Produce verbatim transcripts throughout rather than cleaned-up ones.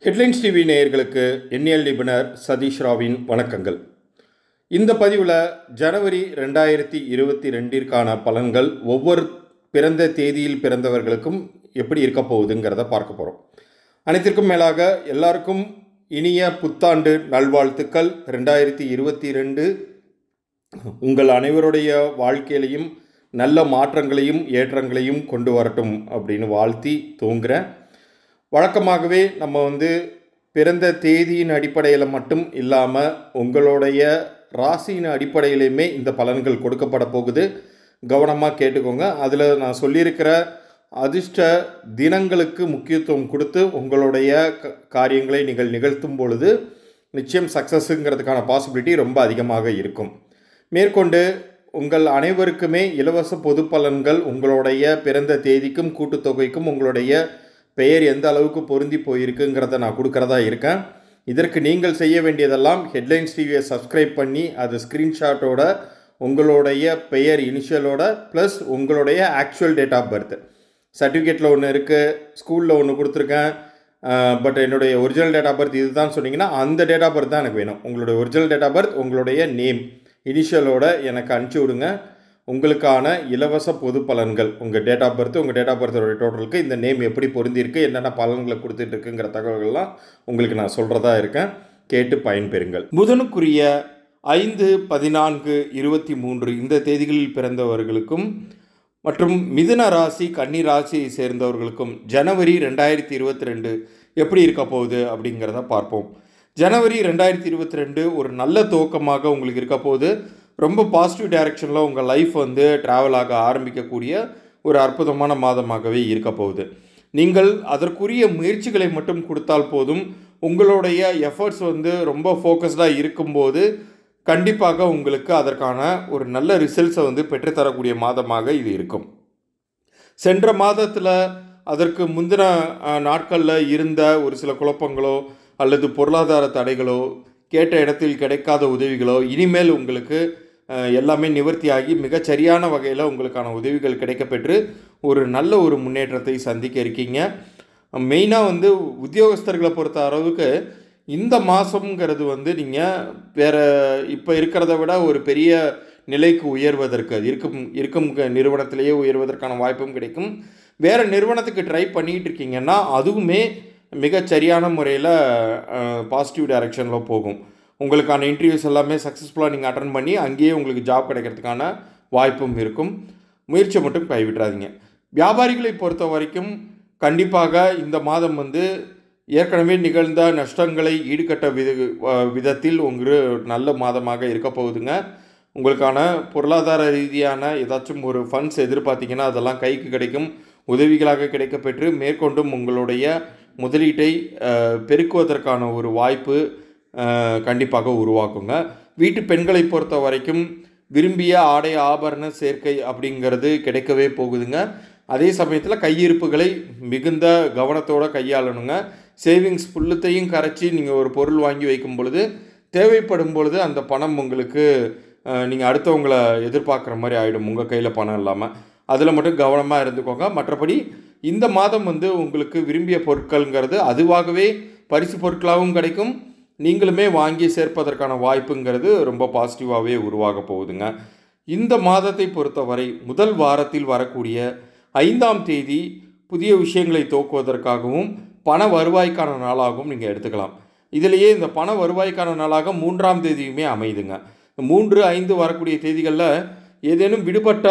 Headlines TV நேயர்களுக்கு எண்ணியல் நிபுணர் சதீஷ் ராவின் வணக்கங்கள். இந்த பதிவில் ஜனவரி ரெண்டாயிரத்தி இருபத்தி ரெண்டிற்கான பலன்கள் ஒவ்வொரு பிறந்த தேதியில் பிறந்தவர்களுக்கும் எப்படி இருக்க போகுதுங்கிறத பார்க்க போகிறோம். அனைத்திற்கும் மேலாக எல்லாருக்கும் இனிய புத்தாண்டு நல்வாழ்த்துக்கள். ரெண்டாயிரத்தி இருபத்தி ரெண்டு உங்கள் அனைவருடைய வாழ்க்கையிலையும் நல்ல மாற்றங்களையும் ஏற்றங்களையும் கொண்டு வரட்டும் அப்படின்னு வாழ்த்தி தூங்குகிறேன். வழக்கமாகவே நம்ம வந்து பிறந்த தேதியின் அடிப்படையில் மட்டும் இல்லாமல் உங்களுடைய ராசியின் அடிப்படையிலையுமே இந்த பலன்கள் கொடுக்கப்பட போகுது. கவனமாக கேட்டுக்கோங்க. அதில் நான் சொல்லியிருக்கிற அதிர்ஷ்ட தினங்களுக்கு முக்கியத்துவம் கொடுத்து உங்களுடைய க காரியங்களை நீங்கள் நிகழ்த்தும் பொழுது நிச்சயம் சக்ஸஸுங்கிறதுக்கான பாசிபிலிட்டி ரொம்ப அதிகமாக இருக்கும். மேற்கொண்டு உங்கள் அனைவருக்குமே இலவச பொது பலன்கள் உங்களுடைய பிறந்த தேதிக்கும் கூட்டுத்தொகைக்கும் உங்களுடைய பெயர் எந்த அளவுக்கு பொருந்தி போயிருக்குங்கிறத நான் கொடுக்குறதா இருக்கேன். இதற்கு நீங்கள் செய்ய வேண்டியதெல்லாம் ஹெட்லைன்ஸ் டிவியை சப்ஸ்கிரைப் பண்ணி அது ஸ்க்ரீன்ஷாட்டோட உங்களுடைய பெயர் இனிஷியலோட ப்ளஸ் உங்களுடைய ஆக்சுவல் டேட் ஆஃப் பர்த். சர்டிஃபிகேட்டில் ஒன்று இருக்குது, ஸ்கூலில் ஒன்று கொடுத்துருக்கேன், பட் என்னுடைய ஒரிஜினல் டேட் ஆஃப் பர்த் இது தான் சொன்னீங்கன்னா அந்த டேட் ஆஃப் பர்த் தான் எனக்கு வேணும். உங்களுடைய ஒரிஜினல் டேட் ஆஃப் பர்த் உங்களுடைய நேம் இனிஷியலோட எனக்கு அனுப்பிச்சி விடுங்க. உங்களுக்கான இலவச பொது பலன்கள் உங்கள் டேட் ஆஃப் பர்த் உங்கள் டேட் ஆஃப் பர்த்தோட டோட்டலுக்கு இந்த நேம் எப்படி பொருந்திருக்கு, என்னென்ன பலன்களை கொடுத்துட்ருக்குங்கிற தகவல்கள்லாம் உங்களுக்கு நான் சொல்கிறதா இருக்கேன். கேட்டு பயன்பெறுங்கள். புதனுக்குரிய ஐந்து பதினான்கு இருபத்தி மூன்று இந்த தேதிகளில் பிறந்தவர்களுக்கும் மற்றும் மிதுன ராசி கன்னி ராசியை சேர்ந்தவர்களுக்கும் ஜனவரி ரெண்டாயிரத்தி இருபத்தி ரெண்டு எப்படி இருக்க போகுது அப்படிங்கிறத பார்ப்போம். ஜனவரி ரெண்டாயிரத்தி இருபத்தி ரெண்டு ஒரு நல்ல துவக்கமாக உங்களுக்கு இருக்க போகுது. ரொம்ப பாசிட்டிவ் டைரெக்ஷனில் உங்கள் லைஃப் வந்து ட்ராவல் ஆக ஆரம்பிக்கக்கூடிய ஒரு அற்புதமான மாதமாகவே இருக்க போகுது. நீங்கள் அதற்குரிய முயற்சிகளை மட்டும் கொடுத்தால் போதும். உங்களுடைய எஃபர்ட்ஸ் வந்து ரொம்ப ஃபோக்கஸ்டாக இருக்கும்போது கண்டிப்பாக உங்களுக்கு அதற்கான ஒரு நல்ல ரிசல்ட்ஸை வந்து பெற்றுத்தரக்கூடிய மாதமாக இது இருக்கும். சென்ற மாதத்தில் அதற்கு முந்தின நாட்களில் இருந்த ஒரு சில குழப்பங்களோ அல்லது பொருளாதார தடைகளோ கேட்ட இடத்தில் கிடைக்காத உதவிகளோ இனிமேல் உங்களுக்கு எல்லாமே நிவர்த்தியாகி மிகச்சரியான வகையில் உங்களுக்கான உதவிகள் கிடைக்கப்பெற்று ஒரு நல்ல ஒரு முன்னேற்றத்தை சந்திக்க இருக்கீங்க. மெயினாக வந்து உத்தியோகஸ்தர்களை பொறுத்த அளவுக்கு இந்த மாதங்கிறது வந்து நீங்கள் வேறு இப்போ இருக்கிறத விட ஒரு பெரிய நிலைக்கு உயர்வதற்கு அது இருக்கும் இருக்கும் நிறுவனத்திலேயே உயர்வதற்கான வாய்ப்பும் கிடைக்கும். வேறு நிறுவனத்துக்கு ட்ரை பண்ணிகிட்டு இருக்கீங்கன்னா அதுவுமே மிகச்சரியான முறையில் பாசிட்டிவ் டைரெக்ஷனில் போகும். உங்களுக்கான இன்டர்வியூஸ் எல்லாமே சக்ஸஸ்ஃபுல்லாக நீங்கள் அட்டன் பண்ணி அங்கேயே உங்களுக்கு ஜாப் கிடைக்கிறதுக்கான வாய்ப்பும் இருக்கும். முயற்சியை மட்டும் கைவிட்றாதீங்க. வியாபாரிகளை பொறுத்த வரைக்கும் கண்டிப்பாக இந்த மாதம் வந்து ஏற்கனவே நிகழ்ந்த நஷ்டங்களை ஈடுகட்ட வித விதத்தில் ஒரு நல்ல மாதமாக இருக்க போகுதுங்க. உங்களுக்கான பொருளாதார ரீதியான ஏதாச்சும் ஒரு ஃபண்ட்ஸ் எதிர்பார்த்தீங்கன்னா அதெல்லாம் கைக்கு கிடைக்கும், உதவிகளாக கிடைக்கப்பெற்று மேற்கொண்டும் உங்களுடைய முதலீட்டை பெருக்குவதற்கான ஒரு வாய்ப்பு கண்டிப்பாக உருவாக்குங்க. வீட்டு பெண்களை பொறுத்த வரைக்கும் விரும்பிய ஆடை ஆபரண சேர்க்கை அப்படிங்கிறது கிடைக்கவே போகுதுங்க. அதே சமயத்தில் கையிருப்புகளை மிகுந்த கவனத்தோடு கையாளணுங்க. சேவிங்ஸ் புல்லத்தையும் கரைச்சி நீங்கள் ஒரு பொருள் வாங்கி வைக்கும் பொழுது தேவைப்படும் பொழுது அந்த பணம் உங்களுக்கு நீங்கள் அடுத்தவங்களை எதிர்பார்க்குற மாதிரி ஆகிடும். உங்கள் கையில் பணம் இல்லாமல் அதில் மட்டும் கவனமாக இருந்துக்கோங்க. மற்றபடி இந்த மாதம் வந்து உங்களுக்கு விரும்பிய பொருட்கள்ங்கிறது அதுவாகவே பரிசு பொருட்களாகவும் கிடைக்கும். நீங்களுமே வாங்கி சேர்ப்பதற்கான வாய்ப்புங்கிறது ரொம்ப பாசிட்டிவாகவே உருவாக போகுதுங்க. இந்த மாதத்தை பொறுத்தவரை முதல் வாரத்தில் வரக்கூடிய ஐந்தாம் தேதி புதிய விஷயங்களை துவக்குவதற்காகவும் பண வருவாய்க்கான நாளாகவும் நீங்கள் எடுத்துக்கலாம். இதிலேயே இந்த பண வருவாய்க்கான நாளாக மூன்றாம் தேதியுமே அமைதுங்க. மூன்று ஐந்து வரக்கூடிய தேதிகளில் ஏதேனும் விடுபட்ட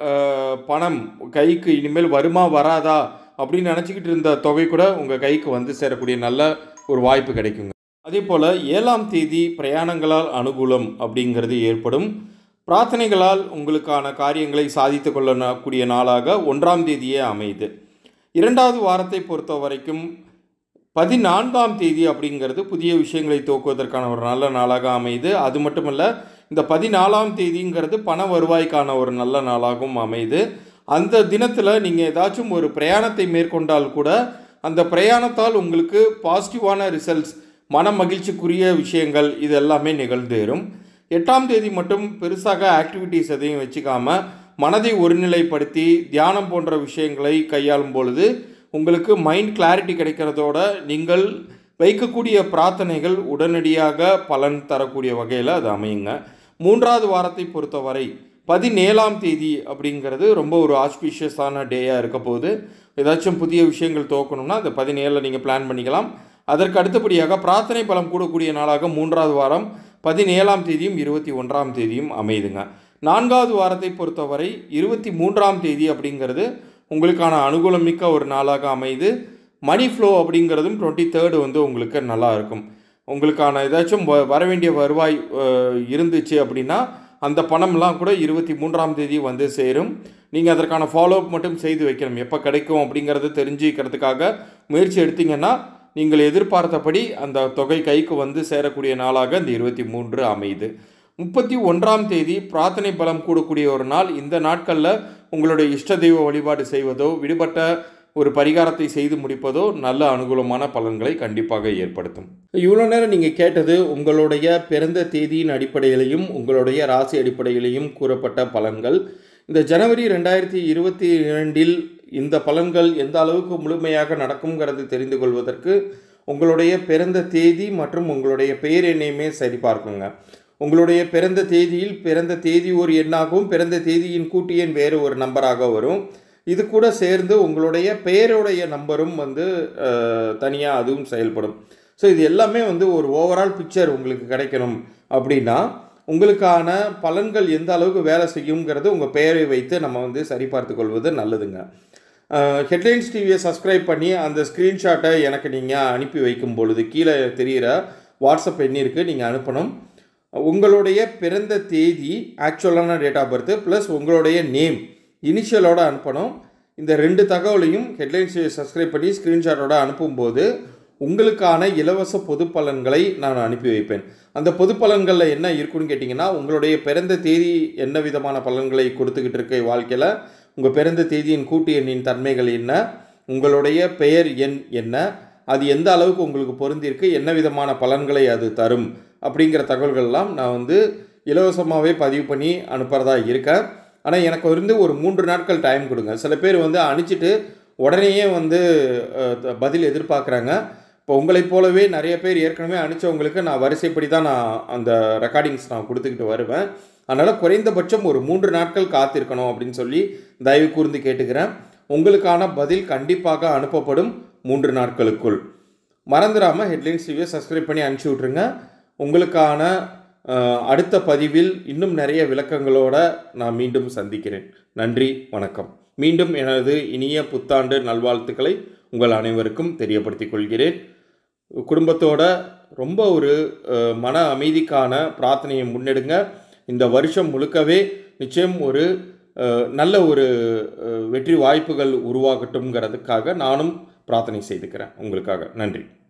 பணம் கைக்கு இனிமேல் வருமா வராதா அப்படின்னு நினச்சிக்கிட்டு இருந்த தொகை கூட உங்கள் கைக்கு வந்து சேரக்கூடிய நல்ல ஒரு வாய்ப்பு கிடைக்குங்க. அதே போல் ஏழாம் தேதி பிரயாணங்களால் அனுகூலம் அப்படிங்கிறது ஏற்படும். பிரார்த்தனைகளால் உங்களுக்கான காரியங்களை சாதித்து கொள்ளக்கூடிய நாளாக ஒன்றாம் தேதியே அமையுது. இரண்டாவது வாரத்தை பொறுத்த வரைக்கும் பதினான்காம் தேதி அப்படிங்கிறது புதிய விஷயங்களை துவக்குவதற்கான ஒரு நல்ல நாளாக அமையுது. அது மட்டுமல்ல, இந்த பதினாலாம் தேதிங்கிறது பண வருவாய்க்கான ஒரு நல்ல நாளாகவும் அமையுது. அந்த தினத்தில் நீங்கள் ஏதாச்சும் ஒரு பிரயாணத்தை மேற்கொண்டால் கூட அந்த பிரயாணத்தால் உங்களுக்கு பாசிட்டிவான ரிசல்ட்ஸ், மன மகிழ்ச்சிக்குரிய விஷயங்கள் இது எல்லாமே நிகழ்ந்தேறும். எட்டாம் தேதி மட்டும் பெருசாக ஆக்டிவிட்டீஸ் எதையும் வச்சுக்காமல் மனதை ஒருநிலைப்படுத்தி தியானம் போன்ற விஷயங்களை கையாளும் பொழுது உங்களுக்கு மைண்ட் கிளாரிட்டி கிடைக்கிறதோட நீங்கள் வைக்கக்கூடிய பிரார்த்தனைகள் உடனடியாக பலன் தரக்கூடிய வகையில் அது அமையுங்க. மூன்றாவது வாரத்தை பொறுத்தவரை பதினேழாம் தேதி அப்படிங்கிறது ரொம்ப ஒரு ஆஸ்பீஷியஸான டேயாக இருக்க போது. ஏதாச்சும் புதிய விஷயங்கள் துவக்கணும்னா அந்த பதினேழில் நீங்கள் பிளான் பண்ணிக்கலாம். அதற்கு அடுத்தபடியாக பிரார்த்தனை பலம் கூடக்கூடிய நாளாக மூன்றாவது வாரம் பதினேழாம் தேதியும் இருபத்தி ஒன்றாம் தேதியும் அமையுதுங்க. நான்காவது வாரத்தை பொறுத்தவரை இருபத்தி மூன்றாம் தேதி அப்படிங்கிறது உங்களுக்கான அனுகூலம் மிக்க ஒரு நாளாக அமையுது. மணி ஃப்ளோ அப்படிங்கிறதும் டுவெண்ட்டி தேர்டு வந்து உங்களுக்கு நல்லா இருக்கும். உங்களுக்கான ஏதாச்சும் வர வேண்டிய வருவாய் இருந்துச்சு அப்படின்னா அந்த பணம்லாம் கூட இருபத்தி மூன்றாம் தேதி வந்து சேரும். நீங்கள் அதற்கான ஃபாலோஅப் மட்டும் செய்து வைக்கணும். எப்போ கிடைக்கும் அப்படிங்கிறத தெரிஞ்சுக்கிறதுக்காக முயற்சி எடுத்தீங்கன்னா நீங்கள் எதிர்பார்த்தபடி அந்த தொகை கைக்கு வந்து சேரக்கூடிய நாளாக இந்த இருபத்தி மூன்று அமையுது. முப்பத்தி ஒன்றாம் தேதி பிரார்த்தனை பலம் கூடக்கூடிய ஒரு நாள். இந்த நாட்களில் உங்களுடைய இஷ்ட தெய்வ வழிபாடு செய்வதோ விடுபட்ட ஒரு பரிகாரத்தை செய்து முடிப்பதோ நல்ல அனுகூலமான பலன்களை கண்டிப்பாக ஏற்படுத்தும். இவ்வளோ நேரம் நீங்கள் கேட்டது உங்களுடைய பிறந்த தேதியின் அடிப்படையிலையும் உங்களுடைய ராசி அடிப்படையிலையும் கூறப்பட்ட பலன்கள். இந்த ஜனவரி ரெண்டாயிரத்தி இருபத்தி இரண்டில் இந்த பலன்கள் எந்த அளவுக்கு முழுமையாக நடக்கும்ங்கிறது தெரிந்து கொள்வதற்கு உங்களுடைய பிறந்த தேதி மற்றும் உங்களுடைய பெயர் எண்ணையுமே சரிபார்க்குங்க. உங்களுடைய பிறந்த தேதியில் பிறந்த தேதி ஒரு எண்ணாகவும் பிறந்த தேதியின் கூட்டு எண் வேறு ஒரு நம்பராக வரும். இது கூட சேர்ந்து உங்களுடைய பெயருடைய நம்பரும் வந்து தனியாக அதுவும் செயல்படும். ஸோ இது எல்லாமே வந்து ஒரு ஓவரால் பிக்சர் உங்களுக்கு கிடைக்கணும் அப்படின்னா உங்களுக்கான பலன்கள் எந்த அளவுக்கு வேலை செய்யுங்கிறது உங்கள் பெயரை வைத்து நம்ம வந்து சரிபார்த்து கொள்வது நல்லதுங்க. ஹெட்லைன்ஸ் டிவியை சப்ஸ்கிரைப் பண்ணி அந்த ஸ்க்ரீன்ஷாட்டை எனக்கு நீங்கள் அனுப்பி வைக்கும் பொழுது கீழே தெரிகிற வாட்ஸ்அப் எண்ணிற்கு நீங்கள் அனுப்பணும். உங்களுடைய பிறந்த தேதி, ஆக்சுவலான டேட் ஆஃப் பர்த் ப்ளஸ் உங்களுடைய நேம் இனிஷியலோடு அனுப்பணும். இந்த ரெண்டு தகவலையும் ஹெட்லைன்ஸ் சப்ஸ்கிரைப் பண்ணி ஸ்க்ரீன்ஷாட்டோடு அனுப்பும்போது உங்களுக்கான இலவச பொது பலன்களை நான் அனுப்பி வைப்பேன். அந்த பொது பலன்களில் என்ன இருக்குன்னு கேட்டிங்கன்னா உங்களுடைய பிறந்த தேதி என்ன விதமான பலன்களை கொடுத்துக்கிட்டு இருக்க வாழ்க்கையில், உங்கள் பிறந்த தேதியின் கூட்டு எண்ணின் தன்மைகள் என்ன, உங்களுடைய பெயர் எண் என்ன, அது எந்த அளவுக்கு உங்களுக்கு பொருந்திருக்கு, என்ன விதமான பலன்களை அது தரும் அப்படிங்கிற தகவல்கள்லாம் நான் வந்து இலவசமாகவே பதிவு பண்ணி அனுப்புகிறதா இருக்கேன். ஆனால் எனக்கு வந்து ஒரு மூன்று நாட்கள் டைம் கொடுங்க. சில பேர் வந்து அனுப்பிச்சிட்டு உடனேயே வந்து பதில் எதிர்பார்க்குறாங்க. இப்போ உங்களைப் போலவே நிறைய பேர் ஏற்கனவே அனுப்பிச்சவங்களுக்கு நான் வரிசைப்படி தான் நான் அந்த ரெக்கார்டிங்ஸ் நான் கொடுத்துக்கிட்டு வருவேன். அதனால் குறைந்தபட்சம் ஒரு மூன்று நாட்கள் காத்திருக்கணும் அப்படின்னு சொல்லி தயவு கூர்ந்து கேட்டுக்கிறேன். உங்களுக்கான பதில் கண்டிப்பாக அனுப்பப்படும் மூன்று நாட்களுக்குள். மறந்துடாமல் ஹெட்லைன்ஸ் டிவியை சப்ஸ்கிரைப் பண்ணி அனுப்பிச்சி விட்ருங்க. உங்களுக்கான அடுத்த பதிவில் இன்னும் நிறைய விளக்கங்களோடு நான் மீண்டும் சந்திக்கிறேன். நன்றி, வணக்கம். மீண்டும் எனது இனிய புத்தாண்டு நல்வாழ்த்துக்களை உங்கள் அனைவருக்கும் தெரியப்படுத்திக் கொள்கிறேன். குடும்பத்தோட ரொம்ப ஒரு மன அமைதிக்கான பிரார்த்தனையை முன்னெடுங்க. இந்த வருஷம் முழுக்கவே நிச்சயம் ஒரு நல்ல ஒரு வெற்றி வாய்ப்புகள் உருவாகட்டும்ங்கிறதுக்காக நானும் பிரார்த்தனை செய்துக்கிறேன் உங்களுக்காக. நன்றி.